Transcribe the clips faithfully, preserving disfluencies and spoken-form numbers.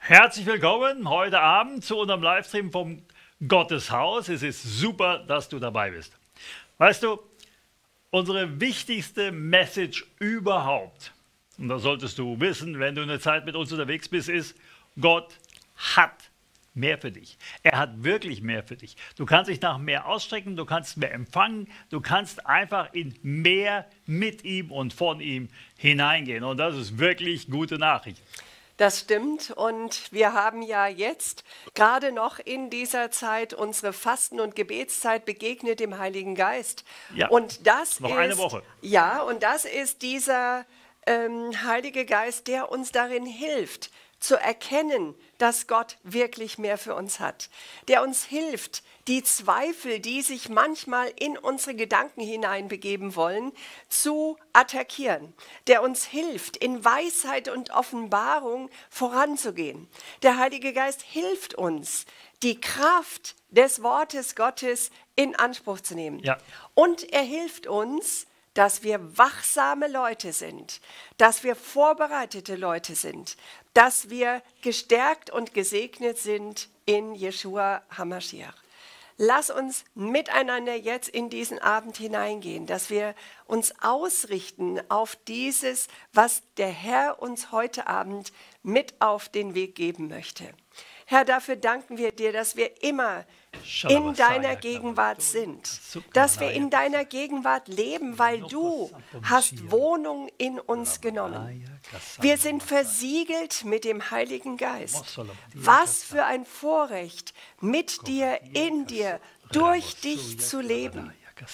Herzlich willkommen heute Abend zu unserem Livestream vom Gotteshaus. Es ist super, dass du dabei bist. Weißt du, unsere wichtigste Message überhaupt, und das solltest du wissen, wenn du eine Zeit mit uns unterwegs bist, ist, Gott hat mehr für dich. Er hat wirklich mehr für dich. Du kannst dich nach mehr ausstrecken, du kannst mehr empfangen, du kannst einfach in mehr mit ihm und von ihm hineingehen. Und das ist wirklich gute Nachricht. Das stimmt, und wir haben ja jetzt gerade noch in dieser Zeit unsere Fasten- und Gebetszeit begegnet dem Heiligen Geist. Ja, und das noch ist, eine Woche. Ja, und das ist dieser ähm, Heilige Geist, der uns darin hilft, zu erkennen, dass Gott wirklich mehr für uns hat. Der uns hilft, die Zweifel, die sich manchmal in unsere Gedanken hineinbegeben wollen, zu attackieren. Der uns hilft, in Weisheit und Offenbarung voranzugehen. Der Heilige Geist hilft uns, die Kraft des Wortes Gottes in Anspruch zu nehmen. Ja. Und er hilft uns, dass wir wachsame Leute sind, dass wir vorbereitete Leute sind, dass wir gestärkt und gesegnet sind in Jeschua HaMashiach. Lass uns miteinander jetzt in diesen Abend hineingehen, dass wir uns ausrichten auf dieses, was der Herr uns heute Abend mit auf den Weg geben möchte. Herr, dafür danken wir dir, dass wir immer in deiner Gegenwart sind, dass wir in deiner Gegenwart leben, weil du hast Wohnung in uns genommen. Wir sind versiegelt mit dem Heiligen Geist. Was für ein Vorrecht, mit dir, in dir, durch dich zu leben.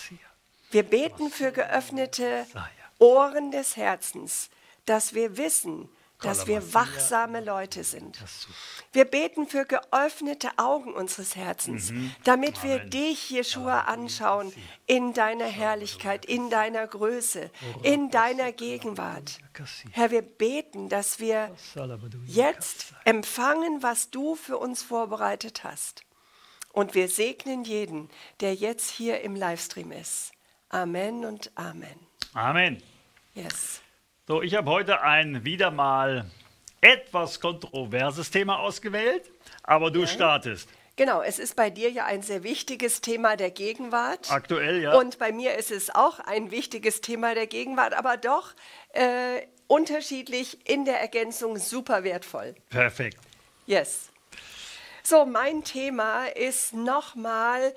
Wir beten für geöffnete Ohren des Herzens, dass wir wissen, dass wir wachsame Leute sind. Wir beten für geöffnete Augen unseres Herzens, mhm. damit wir dich, Jeschua, anschauen in deiner Herrlichkeit, in deiner Größe, in deiner Gegenwart. Herr, wir beten, dass wir jetzt empfangen, was du für uns vorbereitet hast. Und wir segnen jeden, der jetzt hier im Livestream ist. Amen und Amen. Amen. Yes. So, ich habe heute ein wieder mal etwas kontroverses Thema ausgewählt, aber du Ja. startest. Genau, es ist bei dir ja ein sehr wichtiges Thema der Gegenwart. Aktuell, ja. Und bei mir ist es auch ein wichtiges Thema der Gegenwart, aber doch äh, unterschiedlich in der Ergänzung super wertvoll. Perfekt. Yes. So, mein Thema ist nochmal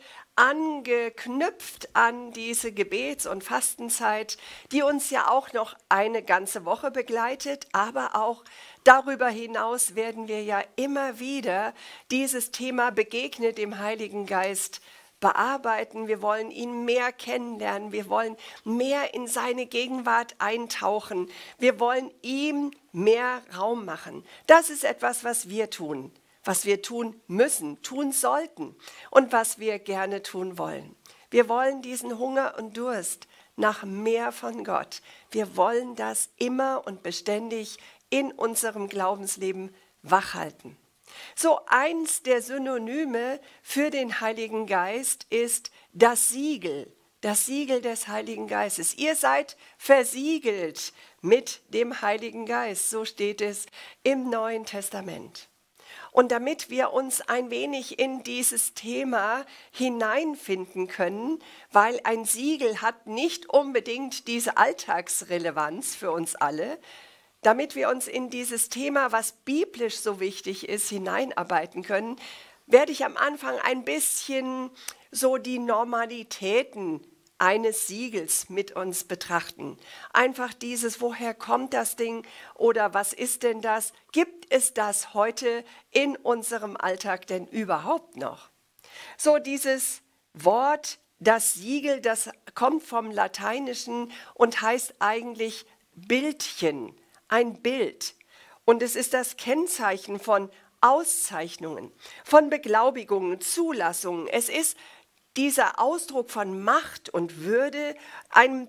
angeknüpft an diese Gebets- und Fastenzeit, die uns ja auch noch eine ganze Woche begleitet, aber auch darüber hinaus werden wir ja immer wieder dieses Thema begegnet dem Heiligen Geist bearbeiten. Wir wollen ihn mehr kennenlernen, wir wollen mehr in seine Gegenwart eintauchen, wir wollen ihm mehr Raum machen. Das ist etwas, was wir tun. Was wir tun müssen, tun sollten und was wir gerne tun wollen. Wir wollen diesen Hunger und Durst nach mehr von Gott. Wir wollen das immer und beständig in unserem Glaubensleben wachhalten. So, eins der Synonyme für den Heiligen Geist ist das Siegel, das Siegel des Heiligen Geistes. Ihr seid versiegelt mit dem Heiligen Geist, so steht es im Neuen Testament. Und damit wir uns ein wenig in dieses Thema hineinfinden können, weil ein Siegel hat nicht unbedingt diese Alltagsrelevanz für uns alle, damit wir uns in dieses Thema, was biblisch so wichtig ist, hineinarbeiten können, werde ich am Anfang ein bisschen so die Normalitäten eines Siegels mit uns betrachten. Einfach dieses, woher kommt das Ding oder was ist denn das? Gibt es das heute in unserem Alltag denn überhaupt noch? So, dieses Wort, das Siegel, das kommt vom Lateinischen und heißt eigentlich Bildchen, ein Bild. Und es ist das Kennzeichen von Auszeichnungen, von Beglaubigungen, Zulassungen. Es ist dieser Ausdruck von Macht und Würde, einem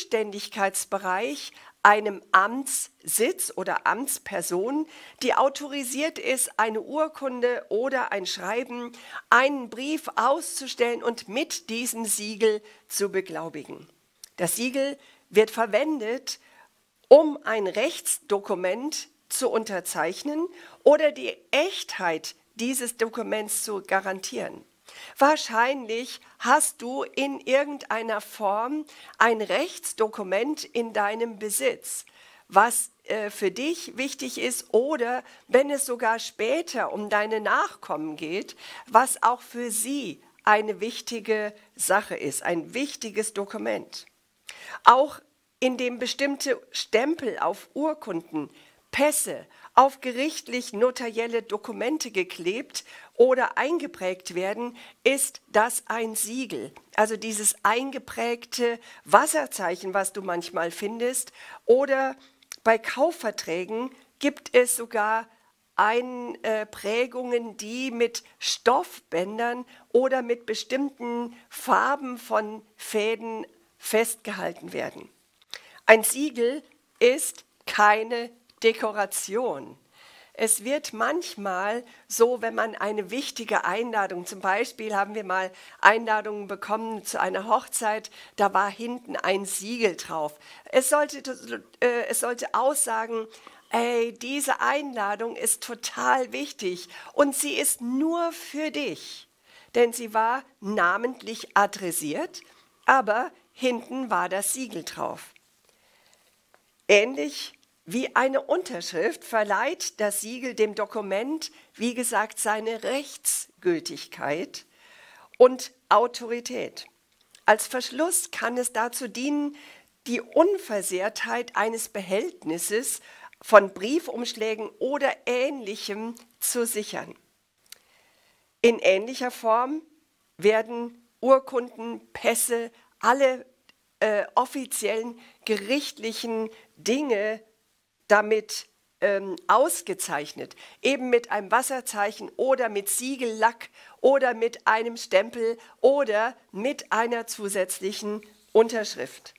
Zuständigkeitsbereich, einem Amtssitz oder Amtsperson, die autorisiert ist, eine Urkunde oder ein Schreiben, einen Brief auszustellen und mit diesem Siegel zu beglaubigen. Das Siegel wird verwendet, um ein Rechtsdokument zu unterzeichnen oder die Echtheit dieses Dokuments zu garantieren. Wahrscheinlich hast du in irgendeiner Form ein Rechtsdokument in deinem Besitz, was äh, für dich wichtig ist, oder wenn es sogar später um deine Nachkommen geht, was auch für sie eine wichtige Sache ist, ein wichtiges Dokument. Auch indem bestimmte Stempel auf Urkunden, Pässe, auf gerichtlich notarielle Dokumente geklebt oder eingeprägt werden, ist das ein Siegel. Also dieses eingeprägte Wasserzeichen, was du manchmal findest. Oder bei Kaufverträgen gibt es sogar Einprägungen, die mit Stoffbändern oder mit bestimmten Farben von Fäden festgehalten werden. Ein Siegel ist keine Dekoration. Es wird manchmal so, wenn man eine wichtige Einladung, zum Beispiel haben wir mal Einladungen bekommen zu einer Hochzeit, da war hinten ein Siegel drauf. Es sollte, äh, es sollte aussagen, ey, diese Einladung ist total wichtig und sie ist nur für dich, denn sie war namentlich adressiert, aber hinten war das Siegel drauf. Ähnlich wie eine Unterschrift verleiht das Siegel dem Dokument, wie gesagt, seine Rechtsgültigkeit und Autorität. Als Verschluss kann es dazu dienen, die Unversehrtheit eines Behältnisses von Briefumschlägen oder Ähnlichem zu sichern. In ähnlicher Form werden Urkunden, Pässe, alle äh, offiziellen gerichtlichen Dinge damit ähm, ausgezeichnet, eben mit einem Wasserzeichen oder mit Siegellack oder mit einem Stempel oder mit einer zusätzlichen Unterschrift.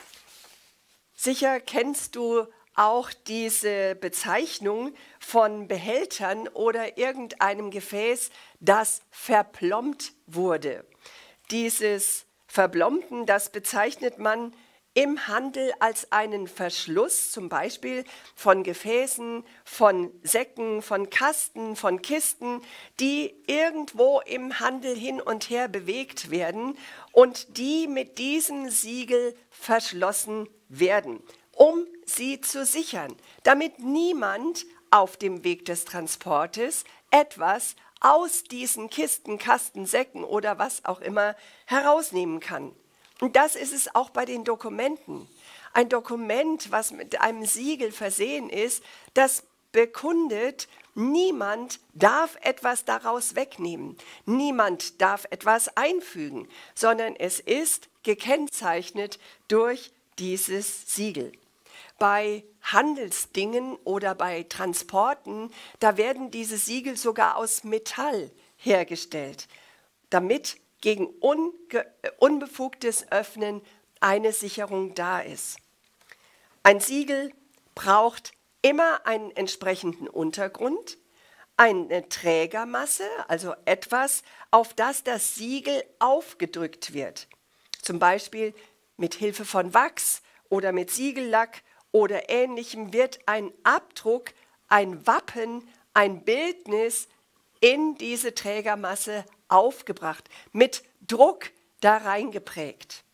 Sicher kennst du auch diese Bezeichnung von Behältern oder irgendeinem Gefäß, das verplombt wurde. Dieses Verblomben, das bezeichnet man im Handel als einen Verschluss, zum Beispiel von Gefäßen, von Säcken, von Kasten, von Kisten, die irgendwo im Handel hin und her bewegt werden und die mit diesem Siegel verschlossen werden, um sie zu sichern, damit niemand auf dem Weg des Transportes etwas aus diesen Kisten, Kasten, Säcken oder was auch immer herausnehmen kann. Und das ist es auch bei den Dokumenten. Ein Dokument, was mit einem Siegel versehen ist, das bekundet, niemand darf etwas daraus wegnehmen, niemand darf etwas einfügen, sondern es ist gekennzeichnet durch dieses Siegel. Bei Handelsdingen oder bei Transporten, da werden diese Siegel sogar aus Metall hergestellt, damit gegen unge- unbefugtes Öffnen eine Sicherung da ist. Ein Siegel braucht immer einen entsprechenden Untergrund, eine Trägermasse, also etwas, auf das das Siegel aufgedrückt wird. Zum Beispiel mit Hilfe von Wachs oder mit Siegellack oder Ähnlichem wird ein Abdruck, ein Wappen, ein Bildnis in diese Trägermasse aufgebracht, mit Druck da reingeprägt.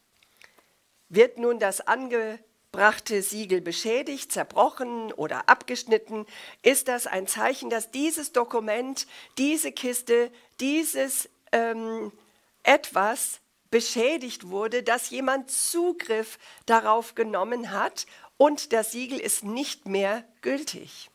Wird nun das angebrachte Siegel beschädigt, zerbrochen oder abgeschnitten, ist das ein Zeichen, dass dieses Dokument, diese Kiste, dieses ähm, etwas beschädigt wurde, dass jemand Zugriff darauf genommen hat und das Siegel ist nicht mehr gültig.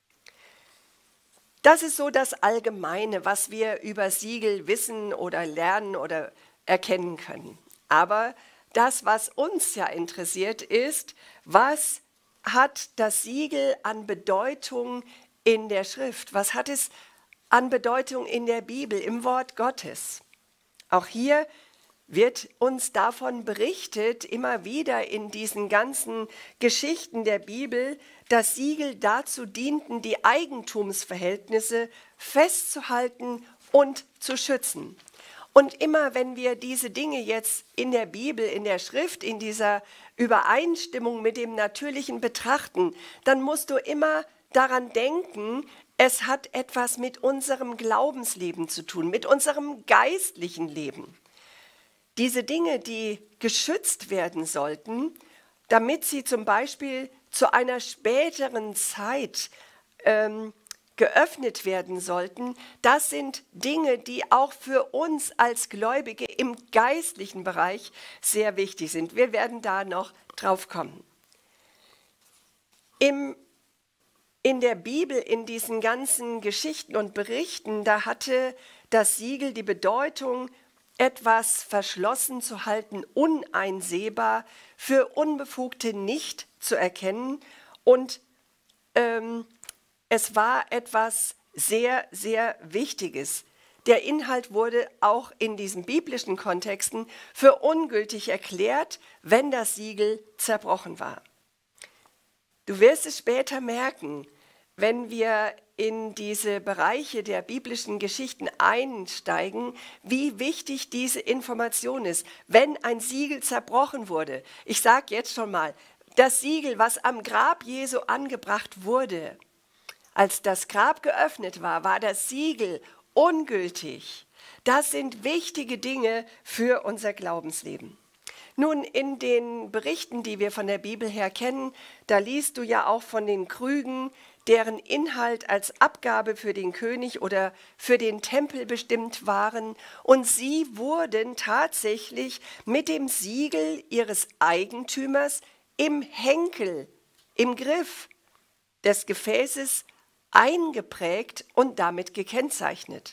Das ist so das Allgemeine, was wir über Siegel wissen oder lernen oder erkennen können. Aber das, was uns ja interessiert, ist, was hat das Siegel an Bedeutung in der Schrift? Was hat es an Bedeutung in der Bibel, im Wort Gottes? Auch hier wird uns davon berichtet, immer wieder in diesen ganzen Geschichten der Bibel, dass Siegel dazu dienten, die Eigentumsverhältnisse festzuhalten und zu schützen. Und immer wenn wir diese Dinge jetzt in der Bibel, in der Schrift, in dieser Übereinstimmung mit dem Natürlichen betrachten, dann musst du immer daran denken, es hat etwas mit unserem Glaubensleben zu tun, mit unserem geistlichen Leben. Diese Dinge, die geschützt werden sollten, damit sie zum Beispiel zu einer späteren Zeit ähm, geöffnet werden sollten, das sind Dinge, die auch für uns als Gläubige im geistlichen Bereich sehr wichtig sind. Wir werden da noch drauf kommen. Im In der Bibel, in diesen ganzen Geschichten und Berichten, da hatte das Siegel die Bedeutung, etwas verschlossen zu halten, uneinsehbar, für Unbefugte nicht zu erkennen. Und ähm, es war etwas sehr, sehr Wichtiges. Der Inhalt wurde auch in diesen biblischen Kontexten für ungültig erklärt, wenn das Siegel zerbrochen war. Du wirst es später merken, wenn wir in diese Bereiche der biblischen Geschichten einsteigen, wie wichtig diese Information ist, wenn ein Siegel zerbrochen wurde. Ich sage jetzt schon mal, das Siegel, was am Grab Jesu angebracht wurde, als das Grab geöffnet war, war das Siegel ungültig. Das sind wichtige Dinge für unser Glaubensleben. Nun, in den Berichten, die wir von der Bibel her kennen, da liest du ja auch von den Krügen, deren Inhalt als Abgabe für den König oder für den Tempel bestimmt waren. Und sie wurden tatsächlich mit dem Siegel ihres Eigentümers im Henkel, im Griff des Gefäßes eingeprägt und damit gekennzeichnet.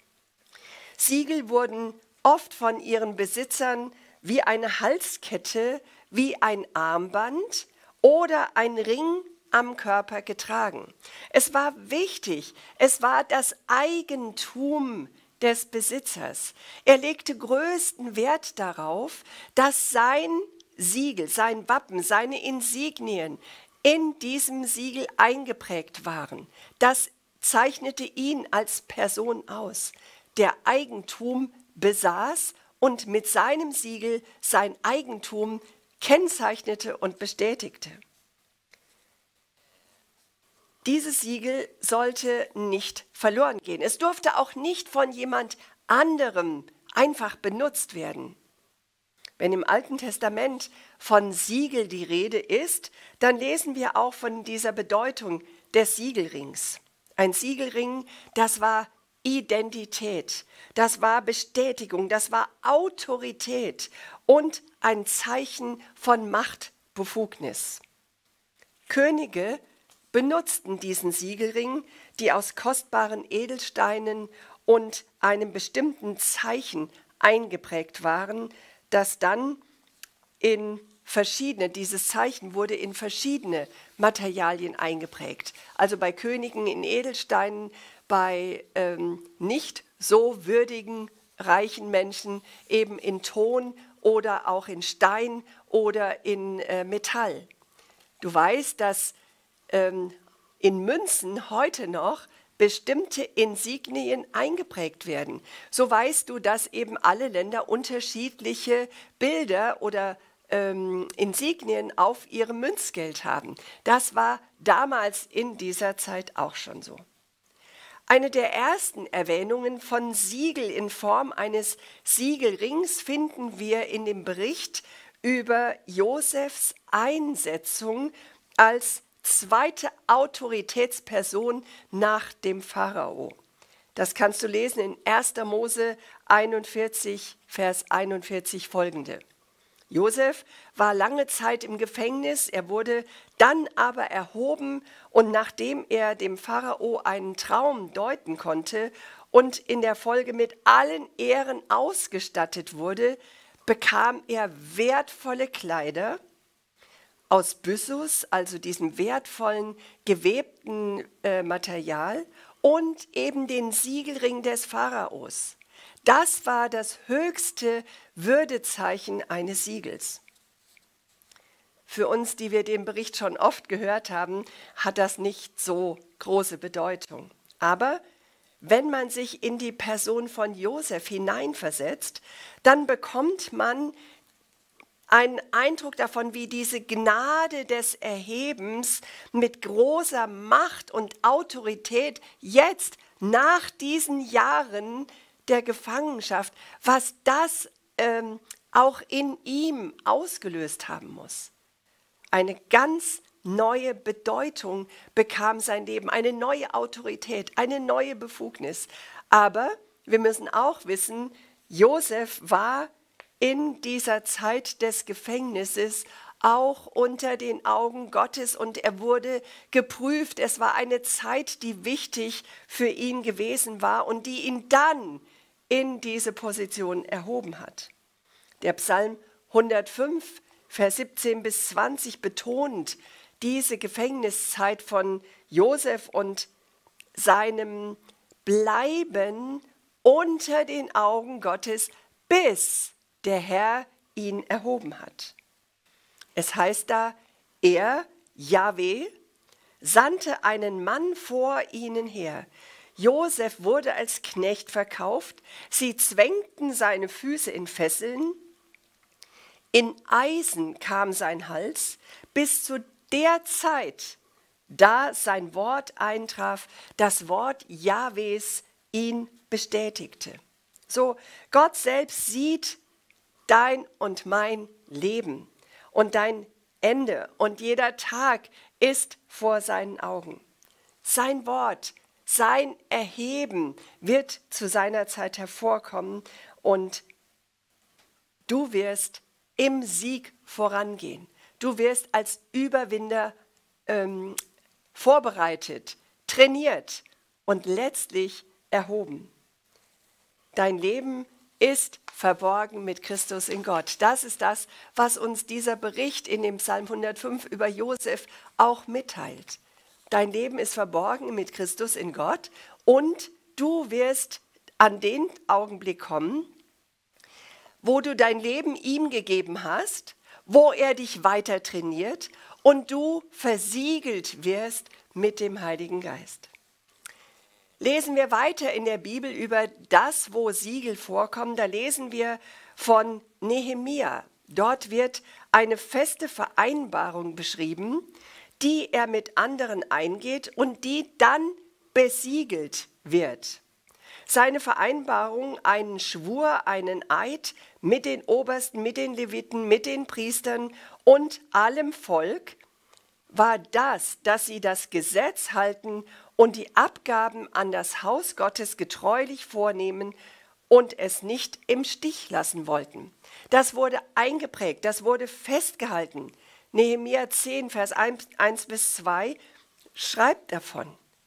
Siegel wurden oft von ihren Besitzern wie eine Halskette, wie ein Armband oder ein Ring am Körper getragen. Es war wichtig, es war das Eigentum des Besitzers. Er legte größten Wert darauf, dass sein Siegel, sein Wappen, seine Insignien in diesem Siegel eingeprägt waren. Das zeichnete ihn als Person aus, der Eigentum besaß und mit seinem Siegel sein Eigentum kennzeichnete und bestätigte. Dieses Siegel sollte nicht verloren gehen. Es durfte auch nicht von jemand anderem einfach benutzt werden. Wenn im Alten Testament von Siegel die Rede ist, dann lesen wir auch von dieser Bedeutung des Siegelrings. Ein Siegelring, das war Identität, das war Bestätigung, das war Autorität und ein Zeichen von Machtbefugnis. Könige benutzten diesen Siegelring, die aus kostbaren Edelsteinen und einem bestimmten Zeichen eingeprägt waren, das dann in verschiedene, dieses Zeichen wurde in verschiedene Materialien eingeprägt. Also bei Königen in Edelsteinen, bei ähm, nicht so würdigen, reichen Menschen eben in Ton oder auch in Stein oder in äh, Metall. Du weißt, dass ähm, in Münzen heute noch bestimmte Insignien eingeprägt werden. So weißt du, dass eben alle Länder unterschiedliche Bilder oder ähm, Insignien auf ihrem Münzgeld haben. Das war damals in dieser Zeit auch schon so. Eine der ersten Erwähnungen von Siegel in Form eines Siegelrings finden wir in dem Bericht über Josefs Einsetzung als zweite Autoritätsperson nach dem Pharao. Das kannst du lesen in erster Mose einundvierzig, Vers einundvierzig folgende. Josef war lange Zeit im Gefängnis, er wurde dann aber erhoben und nachdem er dem Pharao einen Traum deuten konnte und in der Folge mit allen Ehren ausgestattet wurde, bekam er wertvolle Kleider aus Byssus, also diesem wertvollen gewebten äh, Material und eben den Siegelring des Pharaos. Das war das höchste Würdezeichen eines Siegels. Für uns, die wir den Bericht schon oft gehört haben, hat das nicht so große Bedeutung. Aber wenn man sich in die Person von Josef hineinversetzt, dann bekommt man einen Eindruck davon, wie diese Gnade des Erhebens mit großer Macht und Autorität jetzt nach diesen Jahren der Gefangenschaft, was das ähm, auch in ihm ausgelöst haben muss. Eine ganz neue Bedeutung bekam sein Leben, eine neue Autorität, eine neue Befugnis. Aber wir müssen auch wissen, Josef war in dieser Zeit des Gefängnisses auch unter den Augen Gottes und er wurde geprüft. Es war eine Zeit, die wichtig für ihn gewesen war und die ihn dann in diese Position erhoben hat. Der Psalm hundertfünf, Vers siebzehn bis zwanzig betont diese Gefängniszeit von Josef und seinem Bleiben unter den Augen Gottes, bis der Herr ihn erhoben hat. Es heißt da, er, Jahwe, sandte einen Mann vor ihnen her. Josef wurde als Knecht verkauft, sie zwängten seine Füße in Fesseln, in Eisen kam sein Hals, bis zu der Zeit, da sein Wort eintraf, das Wort Jahwes ihn bestätigte. So, Gott selbst sieht dein und mein Leben und dein Ende und jeder Tag ist vor seinen Augen. Sein Wort, sein Erheben wird zu seiner Zeit hervorkommen und du wirst im Sieg vorangehen. Du wirst als Überwinder ähm, vorbereitet, trainiert und letztlich erhoben. Dein Leben ist verborgen mit Christus in Gott. Das ist das, was uns dieser Bericht in dem Psalm hundertfünf über Josef auch mitteilt. Dein Leben ist verborgen mit Christus in Gott und du wirst an den Augenblick kommen, wo du dein Leben ihm gegeben hast, wo er dich weiter trainiert und du versiegelt wirst mit dem Heiligen Geist. Lesen wir weiter in der Bibel über das, wo Siegel vorkommen, da lesen wir von Nehemia. Dort wird eine feste Vereinbarung beschrieben, die er mit anderen eingeht und die dann besiegelt wird. Seine Vereinbarung, einen Schwur, einen Eid mit den Obersten, mit den Leviten, mit den Priestern und allem Volk, war das, dass sie das Gesetz halten und die Abgaben an das Haus Gottes getreulich vornehmen und es nicht im Stich lassen wollten. Das wurde eingeprägt, das wurde festgehalten. Nehemia zehn, Vers eins bis zwei schreibt davon.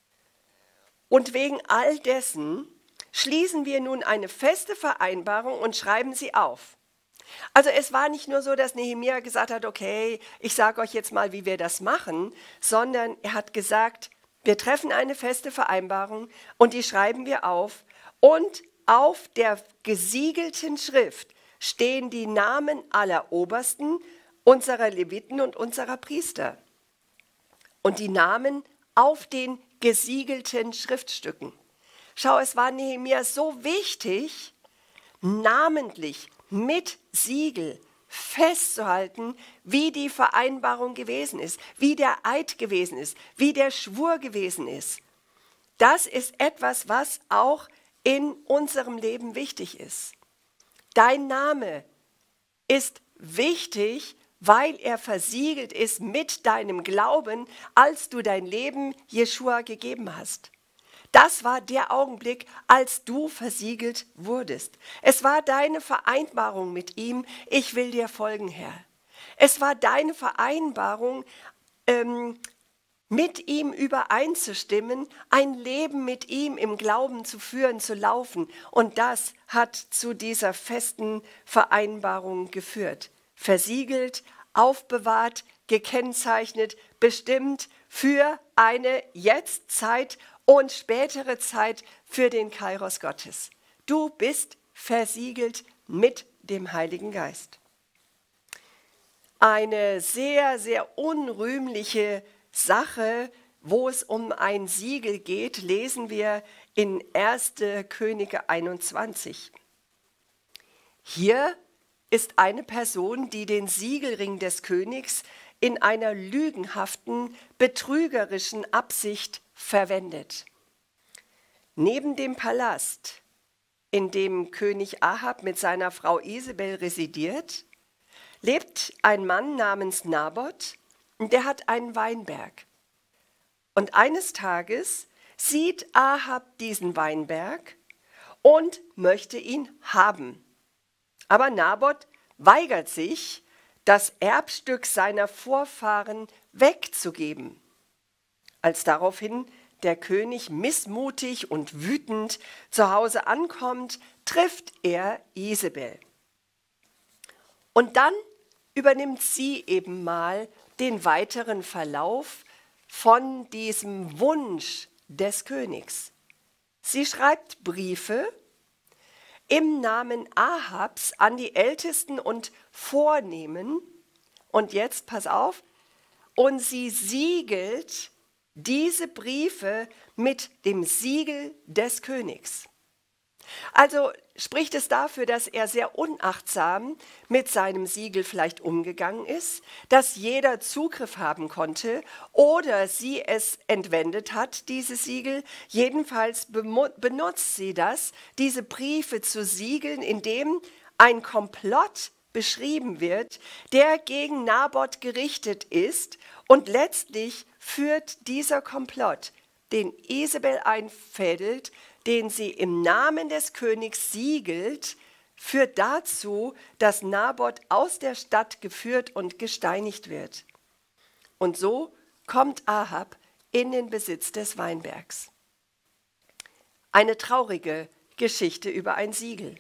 Und wegen all dessen schließen wir nun eine feste Vereinbarung und schreiben sie auf. Also es war nicht nur so, dass Nehemia gesagt hat, okay, ich sage euch jetzt mal, wie wir das machen, sondern er hat gesagt, wir treffen eine feste Vereinbarung und die schreiben wir auf und auf der gesiegelten Schrift stehen die Namen aller Obersten, unserer Leviten und unserer Priester und die Namen auf den gesiegelten Schriftstücken. Schau, es war Nehemia so wichtig, namentlich mit Siegel festzuhalten, wie die Vereinbarung gewesen ist, wie der Eid gewesen ist, wie der Schwur gewesen ist. Das ist etwas, was auch in unserem Leben wichtig ist. Dein Name ist wichtig, weil er versiegelt ist mit deinem Glauben, als du dein Leben Jeschua gegeben hast. Das war der Augenblick, als du versiegelt wurdest. Es war deine Vereinbarung mit ihm, ich will dir folgen, Herr. Es war deine Vereinbarung, ähm, mit ihm übereinzustimmen, ein Leben mit ihm im Glauben zu führen, zu laufen. Und das hat zu dieser festen Vereinbarung geführt. Versiegelt, aufbewahrt, gekennzeichnet, bestimmt für eine Jetztzeit und spätere Zeit für den Kairos Gottes. Du bist versiegelt mit dem Heiligen Geist. Eine sehr, sehr unrühmliche Sache, wo es um ein Siegel geht, lesen wir in erster Könige einundzwanzig. Hier ist eine Person, die den Siegelring des Königs in einer lügenhaften, betrügerischen Absicht verwendet. Neben dem Palast, in dem König Ahab mit seiner Frau Isabel residiert, lebt ein Mann namens Naboth, und der hat einen Weinberg. Und eines Tages sieht Ahab diesen Weinberg und möchte ihn haben. Aber Naboth weigert sich, das Erbstück seiner Vorfahren wegzugeben. Als daraufhin der König missmutig und wütend zu Hause ankommt, trifft er Isabel. Und dann übernimmt sie eben mal den weiteren Verlauf von diesem Wunsch des Königs. Sie schreibt Briefe im Namen Ahabs an die Ältesten und Vornehmen. Und jetzt, pass auf, und sie siegelt diese Briefe mit dem Siegel des Königs. Also spricht es dafür, dass er sehr unachtsam mit seinem Siegel vielleicht umgegangen ist, dass jeder Zugriff haben konnte oder sie es entwendet hat, dieses Siegel. Jedenfalls benutzt sie das, diese Briefe zu siegeln, indem ein Komplott beschrieben wird, der gegen Naboth gerichtet ist, und letztlich führt dieser Komplott, den Isabel einfädelt, den sie im Namen des Königs siegelt, führt dazu, dass Naboth aus der Stadt geführt und gesteinigt wird. Und so kommt Ahab in den Besitz des Weinbergs. Eine traurige Geschichte über ein Siegel.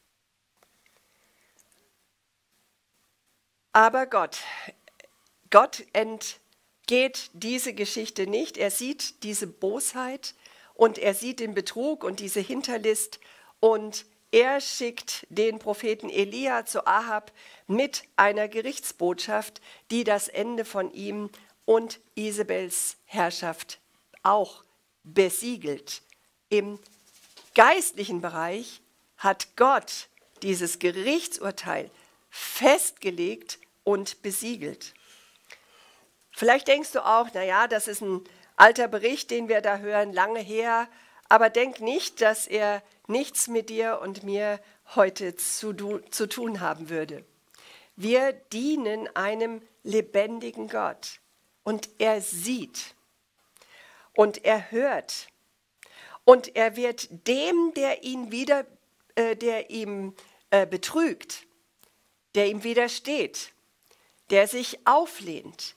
Aber Gott, Gott entgeht diese Geschichte nicht. Er sieht diese Bosheit und er sieht den Betrug und diese Hinterlist, und er schickt den Propheten Elia zu Ahab mit einer Gerichtsbotschaft, die das Ende von ihm und Isabels Herrschaft auch besiegelt. Im geistlichen Bereich hat Gott dieses Gerichtsurteil festgelegt und besiegelt. Vielleicht denkst du auch, naja, das ist ein alter Bericht, den wir da hören, lange her, aber denk nicht, dass er nichts mit dir und mir heute zu, zu tun haben würde. Wir dienen einem lebendigen Gott, und er sieht und er hört, und er wird dem, der ihn wieder, äh, der ihm äh, betrügt, der ihm widersteht, der sich auflehnt,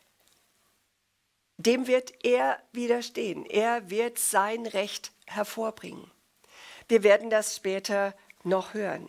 dem wird er widerstehen. Er wird sein Recht hervorbringen. Wir werden das später noch hören.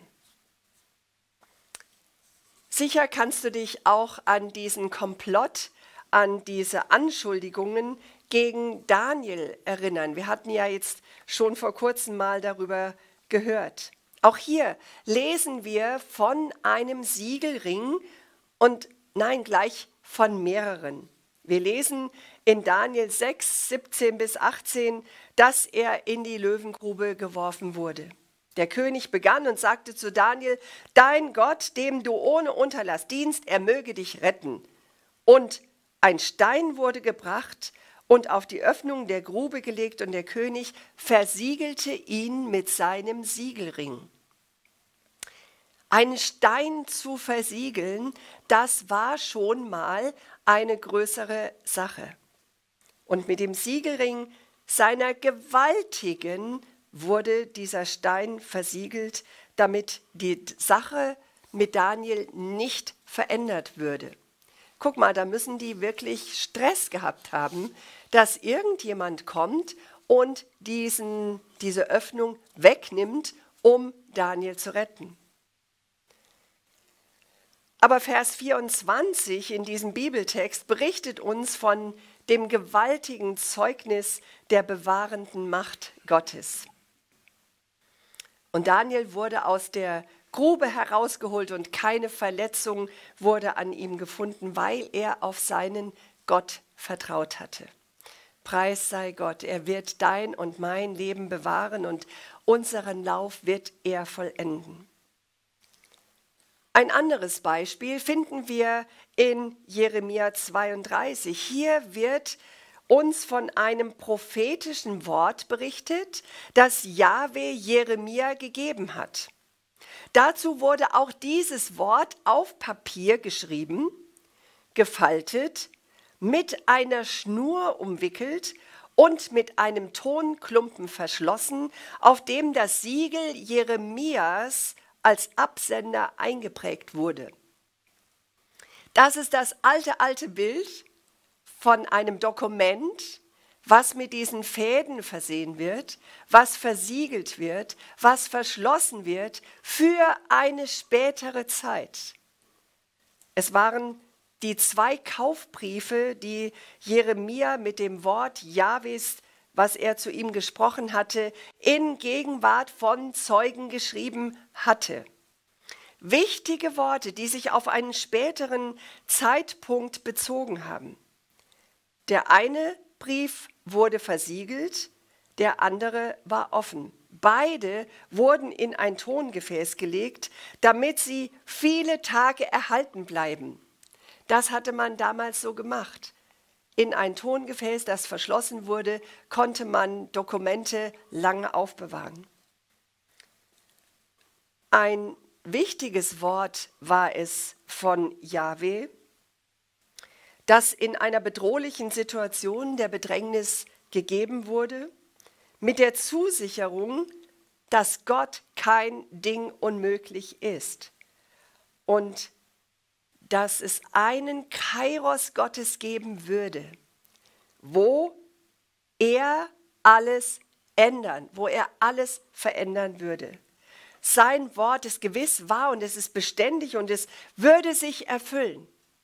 Sicher kannst du dich auch an diesen Komplott, an diese Anschuldigungen gegen Daniel erinnern. Wir hatten ja jetzt schon vor kurzem mal darüber gehört. Auch hier lesen wir von einem Siegelring und nein, gleich von mehreren. Wir lesen in Daniel sechs, siebzehn bis achtzehn, dass er in die Löwengrube geworfen wurde. Der König begann und sagte zu Daniel: Dein Gott, dem du ohne Unterlass dienst, er möge dich retten. Und ein Stein wurde gebracht und auf die Öffnung der Grube gelegt, und der König versiegelte ihn mit seinem Siegelring. Einen Stein zu versiegeln, das war schon mal eine größere Sache. Und mit dem Siegelring seiner Gewaltigen wurde dieser Stein versiegelt, damit die Sache mit Daniel nicht verändert würde. Guck mal, da müssen die wirklich Stress gehabt haben, dass irgendjemand kommt und diesen, diese Öffnung wegnimmt, um Daniel zu retten. Aber Vers vierundzwanzig in diesem Bibeltext berichtet uns von dem gewaltigen Zeugnis der bewahrenden Macht Gottes. Und Daniel wurde aus der Grube herausgeholt und keine Verletzung wurde an ihm gefunden, weil er auf seinen Gott vertraut hatte. Preis sei Gott, er wird dein und mein Leben bewahren und unseren Lauf wird er vollenden. Ein anderes Beispiel finden wir in Jeremia zweiunddreißig. Hier wird uns von einem prophetischen Wort berichtet, das Jahwe Jeremia gegeben hat. Dazu wurde auch dieses Wort auf Papier geschrieben, gefaltet, mit einer Schnur umwickelt und mit einem Tonklumpen verschlossen, auf dem das Siegel Jeremias als Absender eingeprägt wurde. Das ist das alte, alte Bild von einem Dokument, was mit diesen Fäden versehen wird, was versiegelt wird, was verschlossen wird für eine spätere Zeit. Es waren die zwei Kaufbriefe, die Jeremia mit dem Wort Jahwes, was er zu ihm gesprochen hatte, in Gegenwart von Zeugen geschrieben hatte. Wichtige Worte, die sich auf einen späteren Zeitpunkt bezogen haben. Der eine Brief wurde versiegelt, der andere war offen. Beide wurden in ein Tongefäß gelegt, damit sie viele Tage erhalten bleiben. Das hatte man damals so gemacht. In ein Tongefäß, das verschlossen wurde, konnte man Dokumente lange aufbewahren. Ein wichtiges Wort war es von Jahwe, das in einer bedrohlichen Situation der Bedrängnis gegeben wurde, mit der Zusicherung, dass Gott kein Ding unmöglich ist und dass es einen Kairos Gottes geben würde, wo er alles ändern, wo er alles verändern würde. Sein Wort ist gewiss wahr und es ist beständig und es würde sich erfüllen.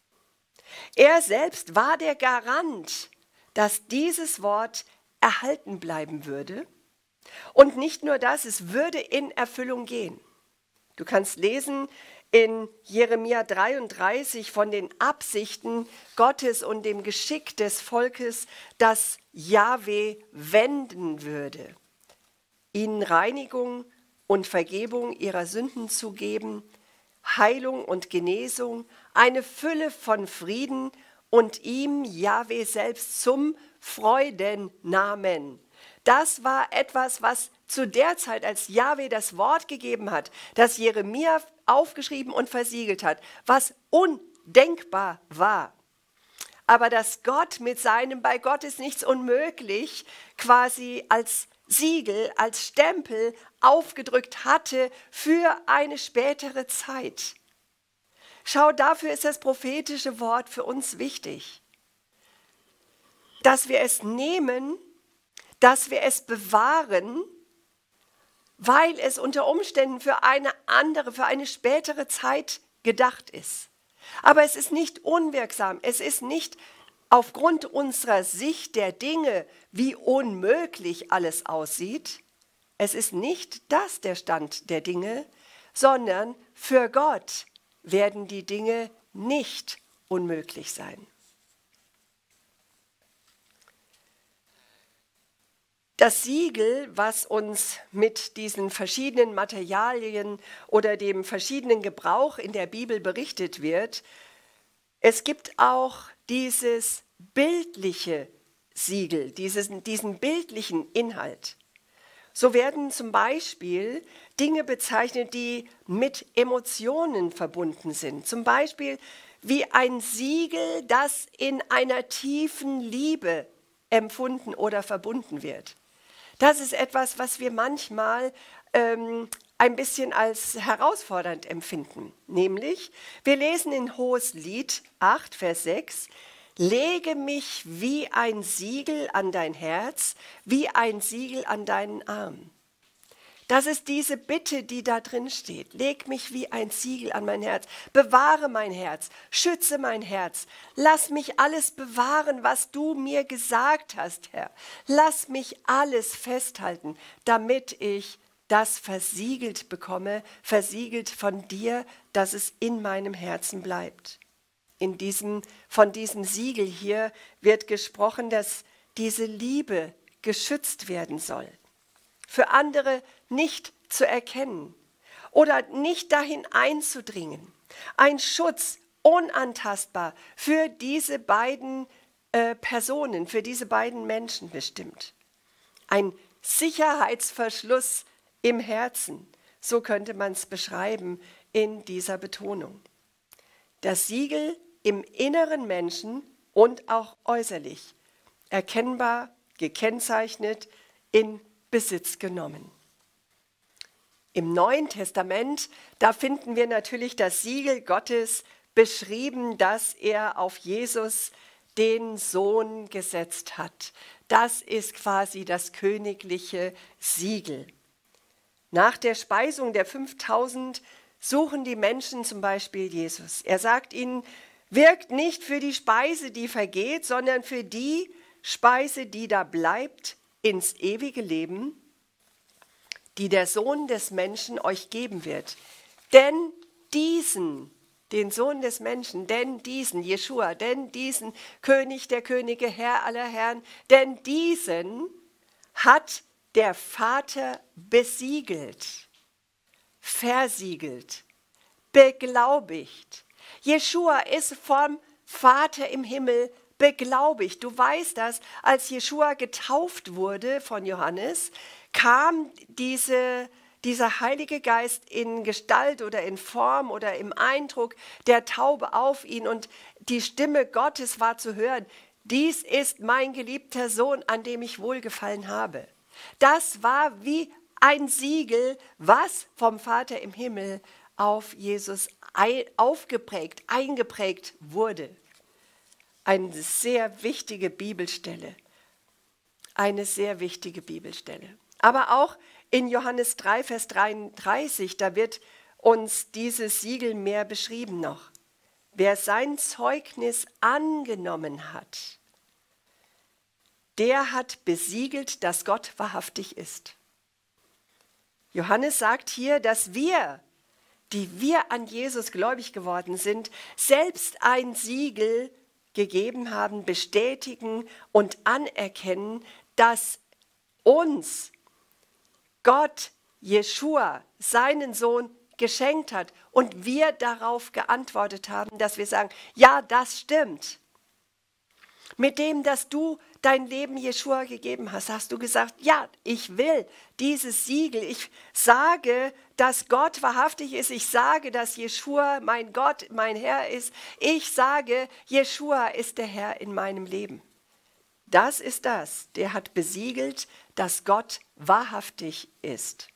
Er selbst war der Garant, dass dieses Wort erhalten bleiben würde. Und nicht nur das, es würde in Erfüllung gehen. Du kannst lesen in Jeremia dreiunddreißig von den Absichten Gottes und dem Geschick des Volkes, das Jahwe wenden würde, ihnen Reinigung und Vergebung ihrer Sünden zu geben, Heilung und Genesung, eine Fülle von Frieden und ihm, Jahwe selbst, zum Freudennamen. Das war etwas, was zu der Zeit, als Jahwe das Wort gegeben hat, das Jeremia aufgeschrieben und versiegelt hat, was undenkbar war. Aber dass Gott mit seinem, bei Gott ist nichts unmöglich, quasi als Siegel, als Stempel aufgedrückt hatte für eine spätere Zeit. Schau, dafür ist das prophetische Wort für uns wichtig. Dass wir es nehmen, dass wir es bewahren, weil es unter Umständen für eine andere, für eine spätere Zeit gedacht ist. Aber es ist nicht unwirksam, es ist nicht aufgrund unserer Sicht der Dinge, wie unmöglich alles aussieht. Es ist nicht das der Stand der Dinge, sondern für Gott werden die Dinge nicht unmöglich sein. Das Siegel, was uns mit diesen verschiedenen Materialien oder dem verschiedenen Gebrauch in der Bibel berichtet wird, es gibt auch dieses bildliche Siegel, dieses, diesen bildlichen Inhalt. So werden zum Beispiel Dinge bezeichnet, die mit Emotionen verbunden sind. Zum Beispiel wie ein Siegel, das in einer tiefen Liebe empfunden oder verbunden wird. Das ist etwas, was wir manchmal ähm, ein bisschen als herausfordernd empfinden. Nämlich, wir lesen in Hoheslied acht, Vers sechs, lege mich wie ein Siegel an dein Herz, wie ein Siegel an deinen Arm. Das ist diese Bitte, die da drin steht. Leg mich wie ein Siegel an mein Herz. Bewahre mein Herz. Schütze mein Herz. Lass mich alles bewahren, was du mir gesagt hast, Herr. Lass mich alles festhalten, damit ich das versiegelt bekomme, versiegelt von dir, dass es in meinem Herzen bleibt. In diesem, von diesem Siegel hier wird gesprochen, dass diese Liebe geschützt werden soll. Für andere nicht zu erkennen oder nicht dahin einzudringen. Ein Schutz, unantastbar, für diese beiden äh, Personen, für diese beiden Menschen bestimmt. Ein Sicherheitsverschluss im Herzen, so könnte man es beschreiben in dieser Betonung. Das Siegel im inneren Menschen und auch äußerlich, erkennbar, gekennzeichnet, in Besitz genommen. Im Neuen Testament, da finden wir natürlich das Siegel Gottes beschrieben, dass er auf Jesus, den Sohn, gesetzt hat. Das ist quasi das königliche Siegel. Nach der Speisung der fünftausend suchen die Menschen zum Beispiel Jesus. Er sagt ihnen, wirkt nicht für die Speise, die vergeht, sondern für die Speise, die da bleibt, ins ewige Leben, die der Sohn des Menschen euch geben wird. Denn diesen, den Sohn des Menschen, denn diesen, Jeschua, denn diesen König der Könige, Herr aller Herren, denn diesen hat der Vater besiegelt, versiegelt, beglaubigt. Jeschua ist vom Vater im Himmel beglaubigt. Du weißt das, als Jeschua getauft wurde von Johannes, kam diese, dieser Heilige Geist in Gestalt oder in Form oder im Eindruck der Taube auf ihn und die Stimme Gottes war zu hören. Dies ist mein geliebter Sohn, an dem ich wohlgefallen habe. Das war wie ein Siegel, was vom Vater im Himmel auf Jesus aufgeprägt, eingeprägt wurde. Eine sehr wichtige Bibelstelle. Eine sehr wichtige Bibelstelle. Aber auch in Johannes drei, Vers dreiunddreißig, da wird uns dieses Siegel mehr beschrieben noch. Wer sein Zeugnis angenommen hat, der hat besiegelt, dass Gott wahrhaftig ist. Johannes sagt hier, dass wir, die wir an Jesus gläubig geworden sind, selbst ein Siegel gegeben haben, bestätigen und anerkennen, dass uns Gott, Jeschua, seinen Sohn geschenkt hat und wir darauf geantwortet haben, dass wir sagen, ja, das stimmt. Mit dem, dass du dein Leben Jeschua gegeben hast, hast du gesagt, ja, ich will dieses Siegel. Ich sage, dass Gott wahrhaftig ist. Ich sage, dass Jeschua mein Gott, mein Herr ist. Ich sage, Jeschua ist der Herr in meinem Leben. Das ist das. Der hat besiegelt, dass Gott wahrhaftig ist.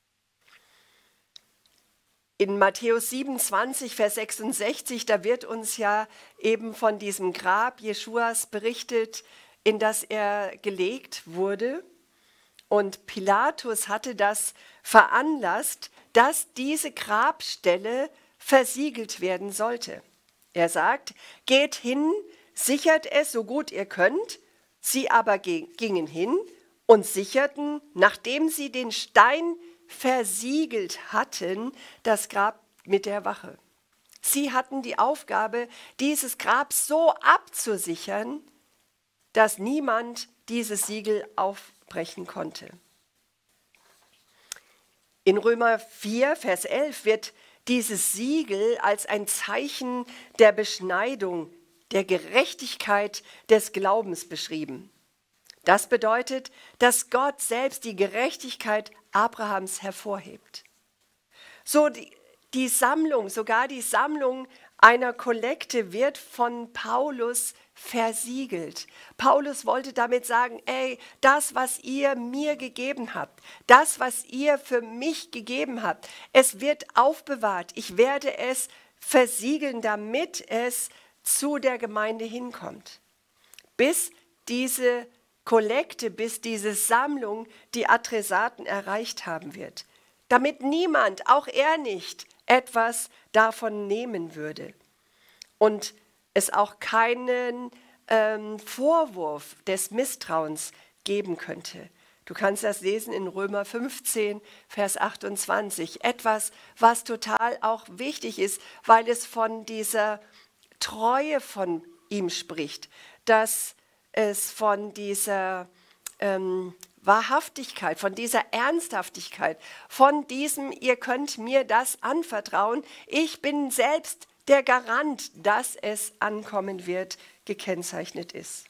In Matthäus siebenundzwanzig, Vers sechsundsechzig, da wird uns ja eben von diesem Grab Jeschuas berichtet, in das er gelegt wurde. Und Pilatus hatte das veranlasst, dass diese Grabstelle versiegelt werden sollte. Er sagt, geht hin, sichert es so gut ihr könnt. Sie aber gingen hin und sicherten, nachdem sie den Stein versiegelt hatten, das Grab mit der Wache. Sie hatten die Aufgabe, dieses Grab so abzusichern, dass niemand dieses Siegel aufbrechen konnte. In Römer vier, Vers elf wird dieses Siegel als ein Zeichen der Beschneidung, der Gerechtigkeit des Glaubens beschrieben. Das bedeutet, dass Gott selbst die Gerechtigkeit Abrahams hervorhebt. So die, die Sammlung, sogar die Sammlung einer Kollekte wird von Paulus versiegelt. Paulus wollte damit sagen, ey, das, was ihr mir gegeben habt, das, was ihr für mich gegeben habt, es wird aufbewahrt. Ich werde es versiegeln, damit es zu der Gemeinde hinkommt. Bis diese Kollekte, bis diese Sammlung die Adressaten erreicht haben wird. Damit niemand, auch er nicht, etwas davon nehmen würde. Und es auch keinen ähm, Vorwurf des Misstrauens geben könnte. Du kannst das lesen in Römer fünfzehn, Vers achtundzwanzig. Etwas, was total auch wichtig ist, weil es von dieser Treue von ihm spricht, dass es von dieser ähm, Wahrhaftigkeit, von dieser Ernsthaftigkeit, von diesem, ihr könnt mir das anvertrauen, ich bin selbst der Garant, dass es ankommen wird, gekennzeichnet ist.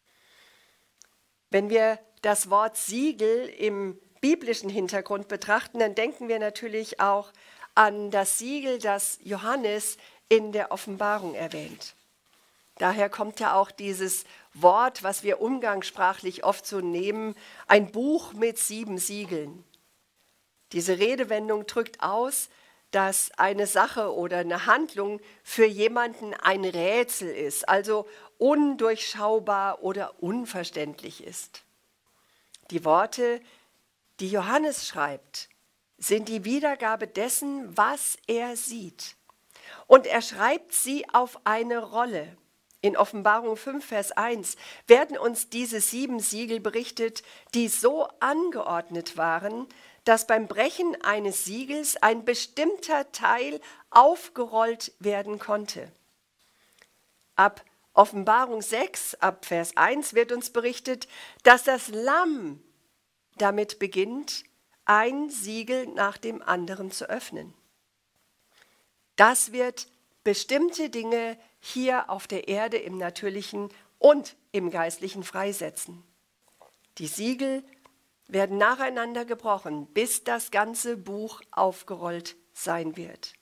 Wenn wir das Wort Siegel im biblischen Hintergrund betrachten, dann denken wir natürlich auch an das Siegel, das Johannes in der Offenbarung erwähnt. Daher kommt ja auch dieses Wort, was wir umgangssprachlich oft so nehmen, ein Buch mit sieben Siegeln. Diese Redewendung drückt aus, dass eine Sache oder eine Handlung für jemanden ein Rätsel ist, also undurchschaubar oder unverständlich ist. Die Worte, die Johannes schreibt, sind die Wiedergabe dessen, was er sieht. Und er schreibt sie auf eine Rolle. In Offenbarung fünf, Vers eins werden uns diese sieben Siegel berichtet, die so angeordnet waren, dass beim Brechen eines Siegels ein bestimmter Teil aufgerollt werden konnte. Ab Offenbarung sechs, ab Vers eins wird uns berichtet, dass das Lamm damit beginnt, ein Siegel nach dem anderen zu öffnen. Das wird bestimmte Dinge hier auf der Erde im Natürlichen und im Geistlichen freisetzen. Die Siegel werden nacheinander gebrochen, bis das ganze Buch aufgerollt sein wird.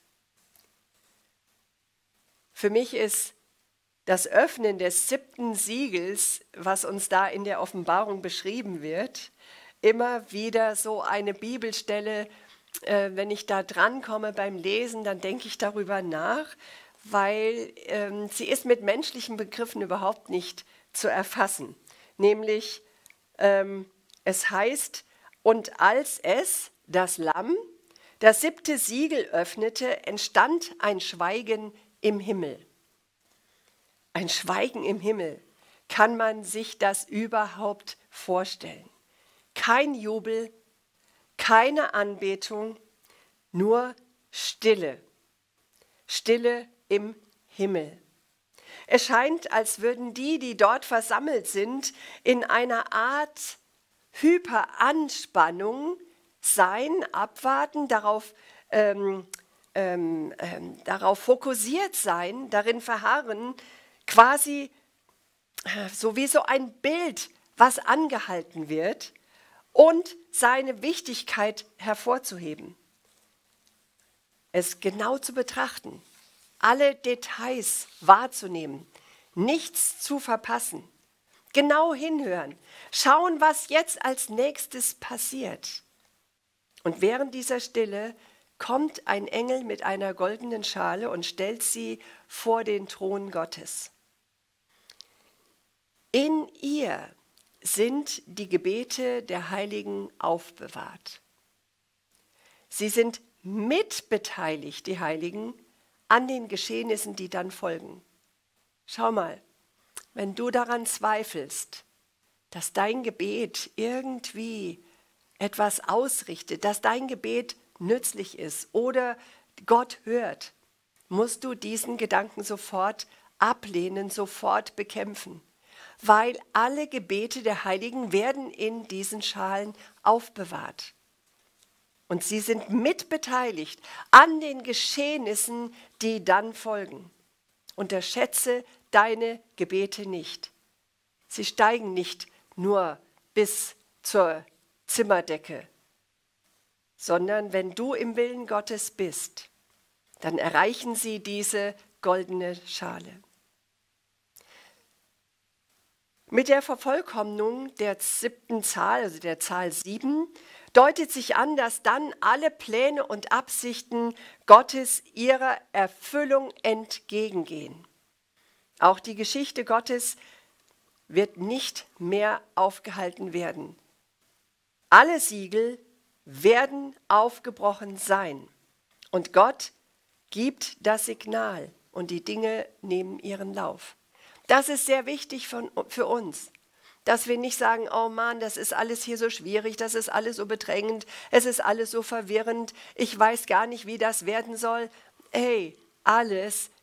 Für mich ist das Öffnen des siebten Siegels, was uns da in der Offenbarung beschrieben wird, immer wieder so eine Bibelstelle, äh, wenn ich da drankomme beim Lesen, dann denke ich darüber nach, weil ähm, sie ist mit menschlichen Begriffen überhaupt nicht zu erfassen. Nämlich, ähm, es heißt, und als es, das Lamm, das siebte Siegel öffnete, entstand ein Schweigen im Himmel. Ein Schweigen im Himmel. Kann man sich das überhaupt vorstellen? Kein Jubel, keine Anbetung, nur Stille. Stille im Himmel. Es scheint, als würden die, die dort versammelt sind, in einer Art Hyperanspannung sein, abwarten, darauf, ähm, ähm, ähm, darauf fokussiert sein, darin verharren, quasi äh, so wie so ein Bild, was angehalten wird und seine Wichtigkeit hervorzuheben. Es genau zu betrachten, alle Details wahrzunehmen, nichts zu verpassen, genau hinhören, schauen, was jetzt als nächstes passiert. Und während dieser Stille kommt ein Engel mit einer goldenen Schale und stellt sie vor den Thron Gottes. In ihr sind die Gebete der Heiligen aufbewahrt. Sie sind mitbeteiligt, die Heiligen, an den Geschehnissen, die dann folgen. Schau mal, wenn du daran zweifelst, dass dein Gebet irgendwie etwas ausrichtet, dass dein Gebet nützlich ist oder Gott hört, musst du diesen Gedanken sofort ablehnen, sofort bekämpfen. Weil alle Gebete der Heiligen werden in diesen Schalen aufbewahrt. Und sie sind mitbeteiligt an den Geschehnissen, die dann folgen. Unterschätze deine Gebete nicht. Sie steigen nicht nur bis zur Zimmerdecke, sondern wenn du im Willen Gottes bist, dann erreichen sie diese goldene Schale. Mit der Vervollkommnung der siebten Zahl, also der Zahl sieben, deutet sich an, dass dann alle Pläne und Absichten Gottes ihrer Erfüllung entgegengehen. Auch die Geschichte Gottes wird nicht mehr aufgehalten werden. Alle Siegel werden aufgebrochen sein. Und Gott gibt das Signal und die Dinge nehmen ihren Lauf. Das ist sehr wichtig für, für uns, dass wir nicht sagen, oh Mann, das ist alles hier so schwierig, das ist alles so bedrängend, es ist alles so verwirrend, ich weiß gar nicht, wie das werden soll. Hey, alles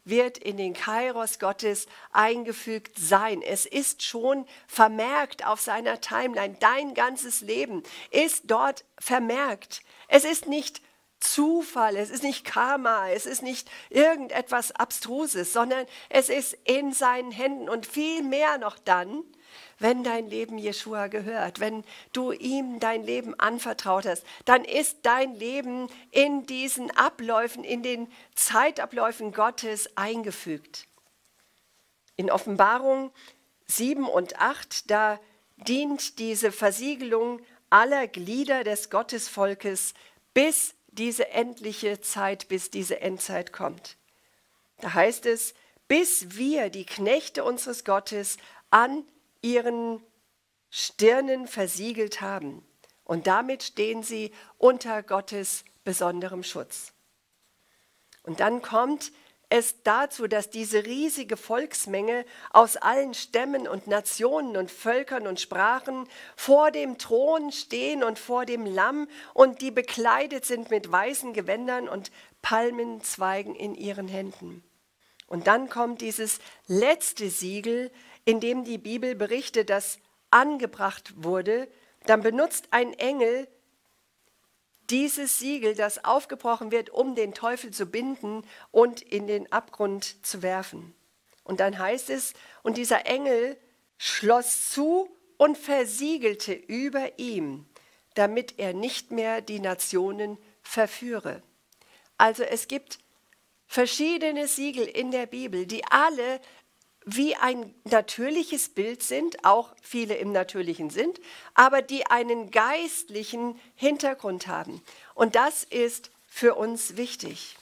wird in den Kairos Gottes eingefügt sein. Es ist schon vermerkt auf seiner Timeline. Dein ganzes Leben ist dort vermerkt. Es ist nicht Zufall, es ist nicht Karma, es ist nicht irgendetwas Abstruses, sondern es ist in seinen Händen und viel mehr noch dann, wenn dein Leben Jeschua gehört, wenn du ihm dein Leben anvertraut hast, dann ist dein Leben in diesen Abläufen, in den Zeitabläufen Gottes eingefügt. In Offenbarung sieben und acht, da dient diese Versiegelung aller Glieder des Gottesvolkes bis diese endliche Zeit, bis diese Endzeit kommt. Da heißt es, bis wir die Knechte unseres Gottes an ihren Stirnen versiegelt haben. Und damit stehen sie unter Gottes besonderem Schutz. Und dann kommt es dazu, dass diese riesige Volksmenge aus allen Stämmen und Nationen und Völkern und Sprachen vor dem Thron stehen und vor dem Lamm und die bekleidet sind mit weißen Gewändern und Palmenzweigen in ihren Händen. Und dann kommt dieses letzte Siegel, in dem die Bibel berichtet, das angebracht wurde. Dann benutzt ein Engel dieses Siegel, das aufgebrochen wird, um den Teufel zu binden und in den Abgrund zu werfen. Und dann heißt es, und dieser Engel schloss zu und versiegelte über ihm, damit er nicht mehr die Nationen verführe. Also es gibt verschiedene Siegel in der Bibel, die alle wie ein natürliches Bild sind, auch viele im Natürlichen sind, aber die einen geistlichen Hintergrund haben. Und das ist für uns wichtig.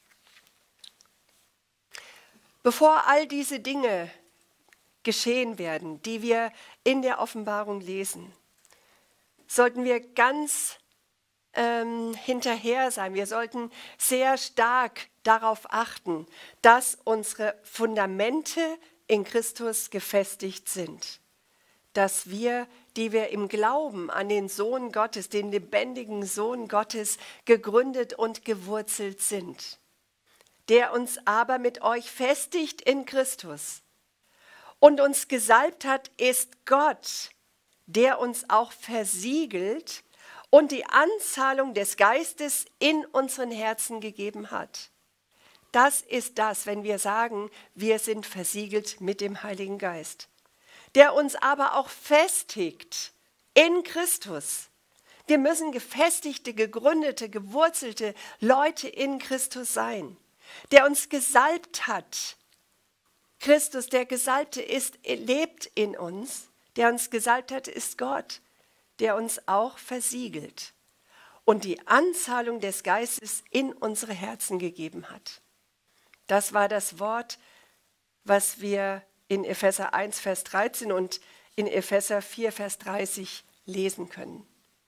Bevor all diese Dinge geschehen werden, die wir in der Offenbarung lesen, sollten wir ganz ähm, hinterher sein. Wir sollten sehr stark darauf achten, dass unsere Fundamente in Christus gefestigt sind. Dass wir, die wir im Glauben an den Sohn Gottes, den lebendigen Sohn Gottes, gegründet und gewurzelt sind. Der uns aber mit euch festigt in Christus und uns gesalbt hat, ist Gott, der uns auch versiegelt und die Anzahlung des Geistes in unseren Herzen gegeben hat. Das ist das, wenn wir sagen, wir sind versiegelt mit dem Heiligen Geist, der uns aber auch festigt in Christus. Wir müssen gefestigte, gegründete, gewurzelte Leute in Christus sein, der uns gesalbt hat. Christus, der Gesalbte ist, lebt in uns, der uns gesalbt hat, ist Gott, der uns auch versiegelt und die Anzahlung des Geistes in unsere Herzen gegeben hat. Das war das Wort, was wir in Epheser eins, Vers dreizehn und in Epheser vier, Vers dreißig lesen können.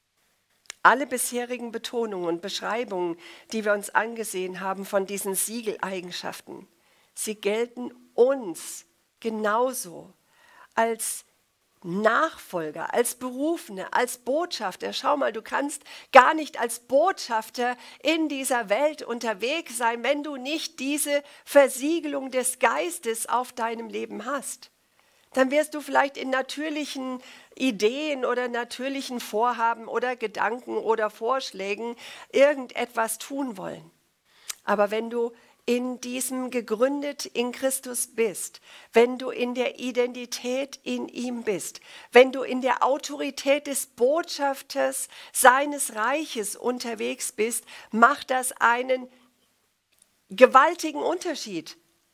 Alle bisherigen Betonungen und Beschreibungen, die wir uns angesehen haben von diesen Siegeleigenschaften, sie gelten uns genauso als Nachfolger, als Berufene, als Botschafter. Schau mal, du kannst gar nicht als Botschafter in dieser Welt unterwegs sein, wenn du nicht diese Versiegelung des Geistes auf deinem Leben hast. Dann wirst du vielleicht in natürlichen Ideen oder natürlichen Vorhaben oder Gedanken oder Vorschlägen irgendetwas tun wollen. Aber wenn du in diesem gegründet in Christus bist, wenn du in der Identität in ihm bist, wenn du in der Autorität des Botschafters seines Reiches unterwegs bist, macht das einen gewaltigen Unterschied.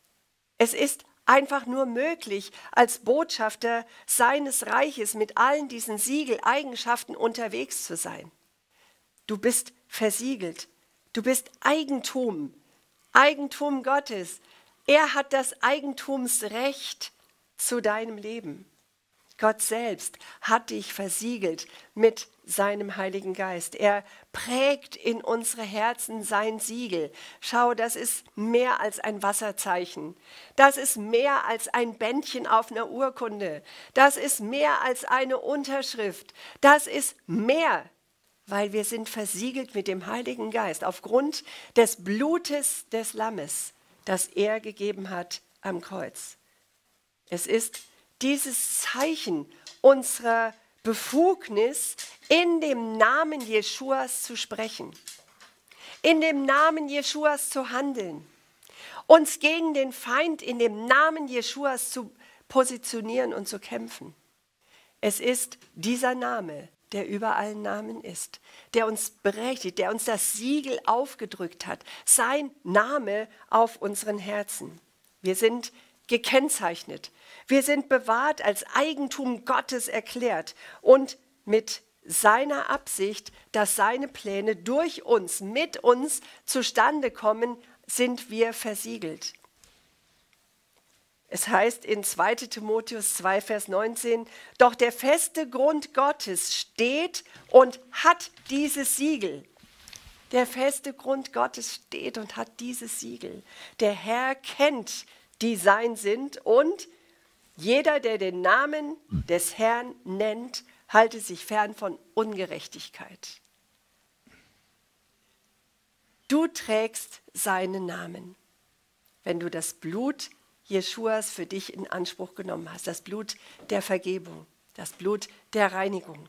Es ist einfach nur möglich, als Botschafter seines Reiches mit allen diesen Siegeleigenschaften unterwegs zu sein. Du bist versiegelt, du bist Eigentum. Eigentum Gottes. Er hat das Eigentumsrecht zu deinem Leben. Gott selbst hat dich versiegelt mit seinem Heiligen Geist. Er prägt in unsere Herzen sein Siegel. Schau, das ist mehr als ein Wasserzeichen. Das ist mehr als ein Bändchen auf einer Urkunde. Das ist mehr als eine Unterschrift. Das ist mehr, weil wir sind versiegelt mit dem Heiligen Geist aufgrund des Blutes des Lammes, das er gegeben hat am Kreuz. Es ist dieses Zeichen unserer Befugnis, in dem Namen Jeschuas zu sprechen, in dem Namen Jeschuas zu handeln, uns gegen den Feind in dem Namen Jeschuas zu positionieren und zu kämpfen. Es ist dieser Name, der über allen Namen ist, der uns berechtigt, der uns das Siegel aufgedrückt hat, sein Name auf unseren Herzen. Wir sind gekennzeichnet, wir sind bewahrt, als Eigentum Gottes erklärt und mit seiner Absicht, dass seine Pläne durch uns, mit uns zustande kommen, sind wir versiegelt. Es heißt in zweiter Timotheus zwei, Vers neunzehn, doch der feste Grund Gottes steht und hat dieses Siegel. Der feste Grund Gottes steht und hat dieses Siegel. Der Herr kennt, die sein sind, und jeder, der den Namen des Herrn nennt, halte sich fern von Ungerechtigkeit. Du trägst seinen Namen, wenn du das Blut Jeschuas für dich in Anspruch genommen hast, das Blut der Vergebung, das Blut der Reinigung.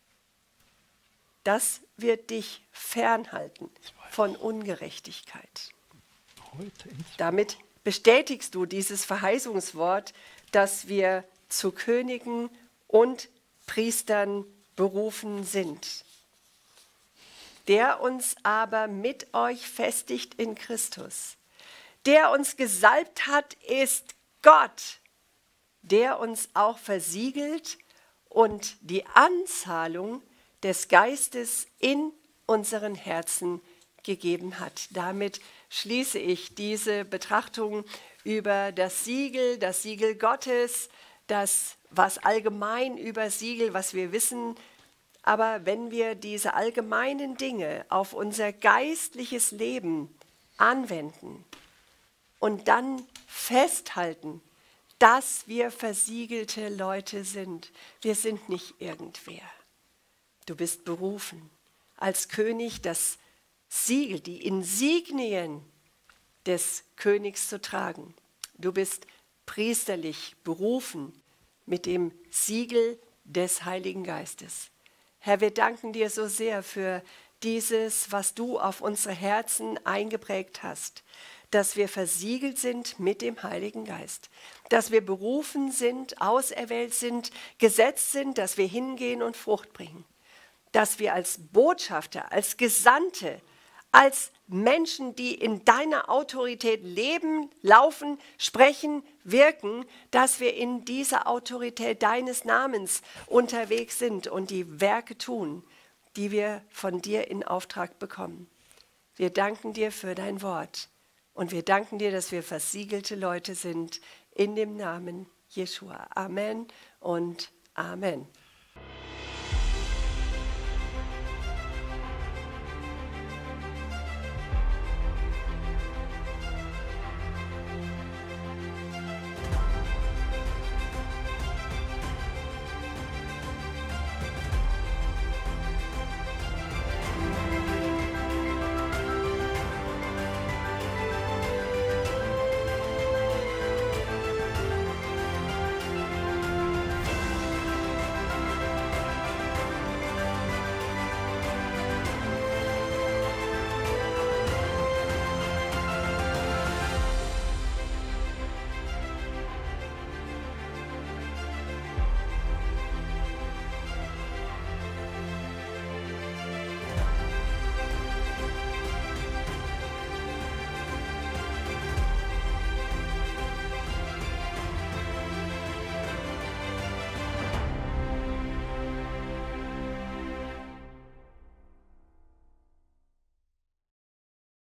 Das wird dich fernhalten von Ungerechtigkeit. Damit bestätigst du dieses Verheißungswort, dass wir zu Königen und Priestern berufen sind. Der uns aber mit euch festigt in Christus. Der uns gesalbt hat, ist Gott, der uns auch versiegelt und die Anzahlung des Geistes in unseren Herzen gegeben hat. Damit schließe ich diese Betrachtung über das Siegel, das Siegel Gottes, das, was allgemein über Siegel, was wir wissen. Aber wenn wir diese allgemeinen Dinge auf unser geistliches Leben anwenden und dann festhalten, dass wir versiegelte Leute sind, wir sind nicht irgendwer. Du bist berufen, als König das Siegel, die Insignien des Königs zu tragen. Du bist priesterlich berufen mit dem Siegel des Heiligen Geistes. Herr, wir danken dir so sehr für dieses, was du auf unsere Herzen eingeprägt hast, dass wir versiegelt sind mit dem Heiligen Geist, dass wir berufen sind, auserwählt sind, gesetzt sind, dass wir hingehen und Frucht bringen, dass wir als Botschafter, als Gesandte, als Menschen, die in deiner Autorität leben, laufen, sprechen, wirken, dass wir in dieser Autorität deines Namens unterwegs sind und die Werke tun, die wir von dir in Auftrag bekommen. Wir danken dir für dein Wort und wir danken dir, dass wir versiegelte Leute sind in dem Namen Jeschua. Amen und Amen.